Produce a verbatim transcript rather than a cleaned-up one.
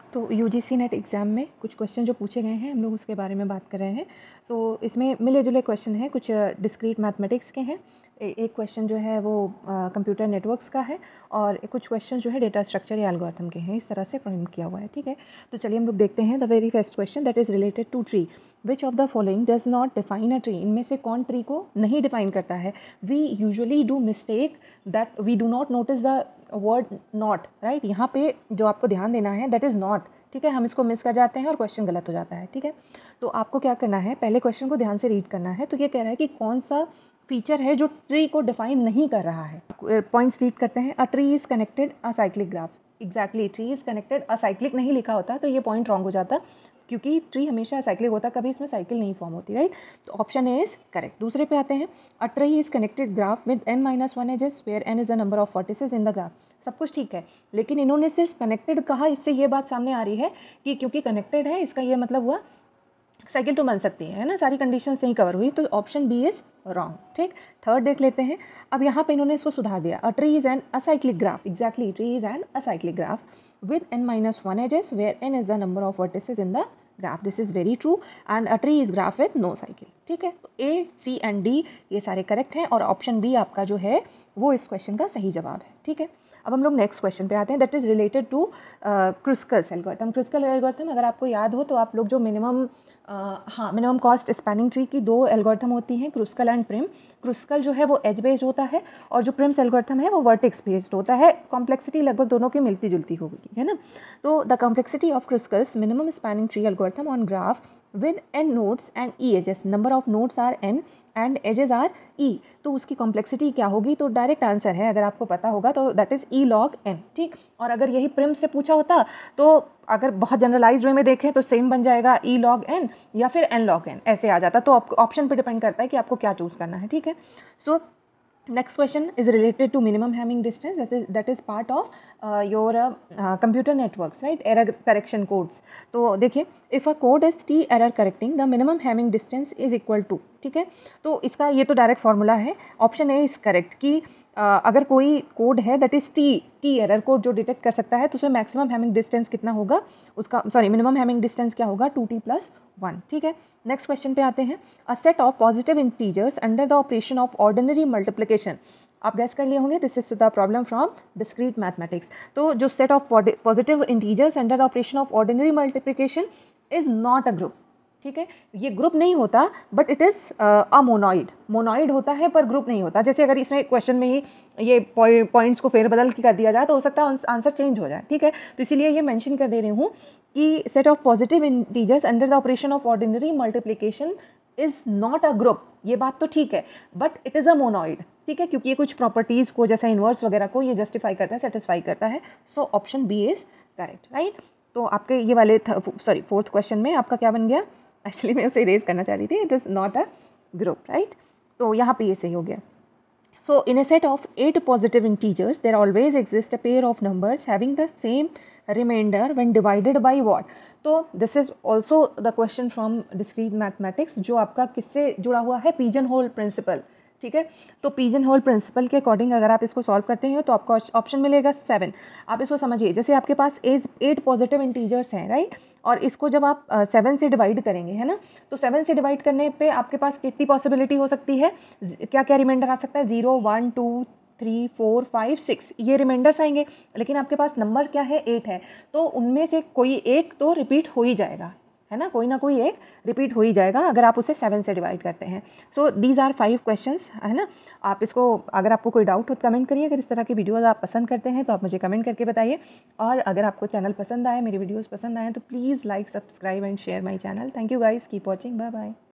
तो UGC net exam में कुछ क्वेश्चन जो पूछे गए हैं हम लोग उसके बारे में बात कर रहे हैं। तो इसमें मिले जुले क्वेश्चन हैं, कुछ डिस्क्रीट मैथमेटिक्स के हैं, ए, एक क्वेश्चन जो है वो कंप्यूटर नेटवर्क्स का है और कुछ क्वेश्चन जो है डेटा स्ट्रक्चर या एल्गोरिथम के हैं। इस तरह से फ्रेम किया हुआ है, ठीक है। तो चलिए हम लोग देखते हैं। The very first question that is related to tree, which of the following does not define a tree. इनमें से कौन ट्री को नहीं डिफाइन करता है। We usually do mistake that we do not notice the word not, right. यहाँ पे जो आपको ध्यान देना है दैट इज नॉट, ठीक है। हम इसको मिस कर जाते हैं और क्वेश्चन गलत हो जाता है, ठीक है। तो आपको क्या करना है, पहले क्वेश्चन को ध्यान से रीड करना है। तो ये कह रहा है कि कौन सा फीचर है जो ट्री को डिफाइन नहीं कर रहा है। पॉइंट्स रीड करते हैं। A tree is connected acyclic graph. Exactly, tree is connected acyclic नहीं लिखा होता तो ये पॉइंट रॉन्ग हो जाता, क्योंकि ट्री हमेशा साइक्लिक होता, कभी इसमें साइकिल नहीं फॉर्म होती, राइट। तो ऑप्शन ए इज करेक्ट। दूसरे पे आते हैं। A tree is connected graph with n minus one edges where n is the number of vertices in the graph. सब कुछ ठीक है, लेकिन इन्होंने सिर्फ कनेक्टेड कहा, इससे ये बात सामने आ रही है कि क्योंकि कनेक्टेड है इसका ये मतलब हुआ साइकिल तो बन सकती है ना, सारी कंडीशंस नहीं कवर हुई, तो ऑप्शन बी इज रॉन्ग, ठीक। थर्ड देख लेते हैं। अब यहाँ पे इन्होंने इसको सुधार दिया। A tree is an acyclic graph. Exactly, tree is an acyclic graph with n minus one edges where n is the number of vertices in the graph. This is very true and a tree is graph with no cycle, ठीक है। तो ए, सी and D ये सारे correct हैं और option B आपका जो है वो इस क्वेश्चन का सही जवाब है, ठीक है। अब हम लोग नेक्स्ट क्वेश्चन पे आते हैं। That is related to Kruskal's algorithm. Kruskal algorithm अगर आपको याद हो तो आप लोग जो मिनिमम Uh, हाँ मिनिमम कॉस्ट स्पैनिंग ट्री की दो एल्गोरिथम होती हैं, क्रुस्कल एंड प्रिम। क्रुस्कल जो है वो एज बेस्ड होता है और जो प्रिम्स एल्गोरिथम है वो वर्टेक्स बेस्ड होता है। कॉम्प्लेक्सिटी लगभग दोनों की मिलती जुलती होगी, है ना। तो the complexity of Kruskal's minimum spanning tree algorithm on graph with n nodes and e edges, number of nodes are n and edges are e, तो उसकी कॉम्प्लेक्सिटी क्या होगी। तो डायरेक्ट आंसर है, अगर आपको पता होगा तो that is e log n, ठीक। और अगर यही प्रिम से पूछा होता तो अगर बहुत जनरलाइज्ड वे में देखें तो सेम बन जाएगा e log n या फिर n log n, ऐसे आ जाता। तो ऑप्शन पे डिपेंड करता है कि आपको क्या चूज करना है, ठीक है। सो next question is related to minimum Hamming distance, that is that is part of uh, your uh, uh, computer networks, right, error correction codes। तो देखिए, if a code is t error correcting the minimum Hamming distance is equal to, ठीक है। तो इसका ये तो direct formula है। Option A is correct कि uh, अगर कोई कोड है that is T T error code जो डिटेक्ट कर सकता है तो उसमें मैक्सिमम हैमिंग डिस्टेंस कितना होगा, उसका सॉरी मिनिमम हैमिंग डिस्टेंस क्या होगा, टू टी प्लस वन, ठीक है। नेक्स्ट क्वेश्चन पे आते हैं। A set of positive integers under the operation of ordinary multiplication. आप गैस कर लिए होंगे, this is the problem from discrete mathematics. तो जो set of positive integers under the operation of ordinary multiplication is not a group, ठीक है। ये group नहीं होता but it is a monoid. Monoid होता है पर ग्रुप नहीं होता। जैसे अगर इसमें क्वेश्चन में ही ये पॉइंट्स को फेरबदल कर दिया जाए तो हो सकता है आंसर चेंज हो जाए, ठीक है। तो इसीलिए ये मेंशन कर दे रही हूँ कि set of positive integers under the operation of ordinary multiplication is not a group. ये बात तो ठीक है but it is a monoid, ठीक है, क्योंकि ये कुछ प्रॉपर्टीज को जैसा इनवर्स वगैरह को ये जस्टिफाई करता है, सेटिस्फाई करता है। So option B is correct, right. तो आपके ये वाले सॉरी फोर्थ क्वेश्चन में आपका क्या बन गया, एक्चुअली मैं उसे इरेज करना चाह रही थी, it is not a group, right. तो यहाँ पे ये सही हो गया। So in a set of eight positive integers, there always exists a pair of numbers having the same remainder when divided by what? तो this is also the question from discrete mathematics, जो आपका किससे जुड़ा हुआ है, pigeon hole principle, ठीक है। तो pigeon hole principle के अकॉर्डिंग अगर आप इसको सॉल्व करते हैं तो आपको ऑप्शन मिलेगा सेवन। आप इसको समझिए, जैसे आपके पास एज एट पॉजिटिव इंटीजर्स हैं, राइट, और इसको जब आप सेवन uh, से डिवाइड करेंगे, है ना, तो सेवन से डिवाइड करने पे आपके पास कितनी पॉसिबिलिटी हो सकती है, क्या क्या रिमाइंडर आ सकता है, zero, one, two, three, four, five, six, ये रिमाइंडर्स आएंगे। लेकिन आपके पास नंबर क्या है, एट है, तो उनमें से कोई एक तो रिपीट हो ही जाएगा, है ना, कोई ना कोई एक रिपीट हो ही जाएगा अगर आप उसे सेवन से डिवाइड करते हैं। So these are five questions, है ना। आप इसको, अगर आपको कोई डाउट हो तो कमेंट करिए। अगर इस तरह की वीडियोस आप पसंद करते हैं तो आप मुझे कमेंट करके बताइए। और अगर आपको चैनल पसंद आए, मेरी वीडियोस पसंद आए तो please like, subscribe and share my channel. Thank you guys, keep watching, bye bye.